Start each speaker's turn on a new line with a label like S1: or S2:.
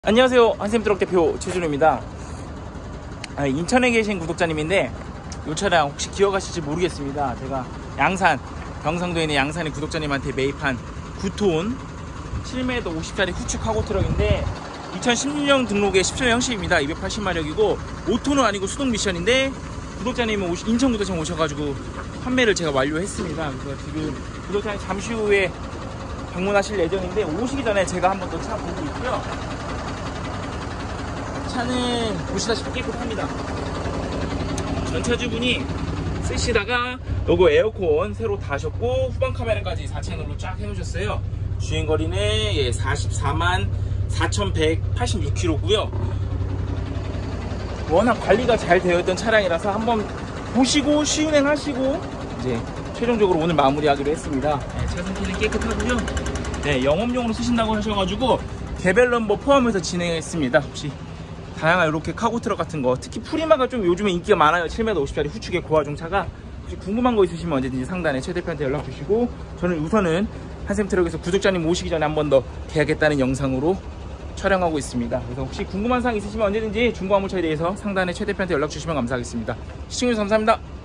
S1: 안녕하세요, 한샘트럭 대표 최준호입니다. 인천에 계신 구독자님인데 이 차량 혹시 기억하실지 모르겠습니다. 제가 양산, 경상도에 있는 양산의 구독자님한테 매입한 9톤 7m 50짜리 후축 카고 트럭인데 2016년 등록의 10조 형식입니다. 280마력이고 5톤은 아니고 수동 미션인데 구독자님은 인천 구독자님 오셔가지고 판매를 제가 완료했습니다. 그래서 지금 구독자님 잠시 후에 방문하실 예정인데 오시기 전에 제가 한번 더 차 보고 있고요. 차는 보시다시피 깨끗합니다. 전차주분이 쓰시다가 요거 에어컨 새로 다셨고 후방 카메라까지 4채널로 쫙 해놓으셨어요. 주행거리는 44만 4,186km고요 워낙 관리가 잘 되어 있던 차량이라서 한번 보시고 시운행 하시고 이제 최종적으로 오늘 마무리하기로 했습니다. 차 상태는 깨끗하고요. 영업용으로 쓰신다고 하셔가지고 개별 넘버 포함해서 진행했습니다. 혹시 다양한 이렇게 카고트럭 같은 거, 특히 프리마가 좀 요즘에 인기가 많아요. 7m 50짜리 후축의 고화중 차가. 혹시 궁금한 거 있으시면 언제든지 상단에 최 대표한테 연락 주시고, 저는 우선은 한샘트럭에서 구독자님 모시기 전에 한 번 더 계약했다는 영상으로 촬영하고 있습니다. 그래서 혹시 궁금한 사항 있으시면 언제든지 중고화물차에 대해서 상단에 최 대표한테 연락 주시면 감사하겠습니다. 시청해주셔서 감사합니다.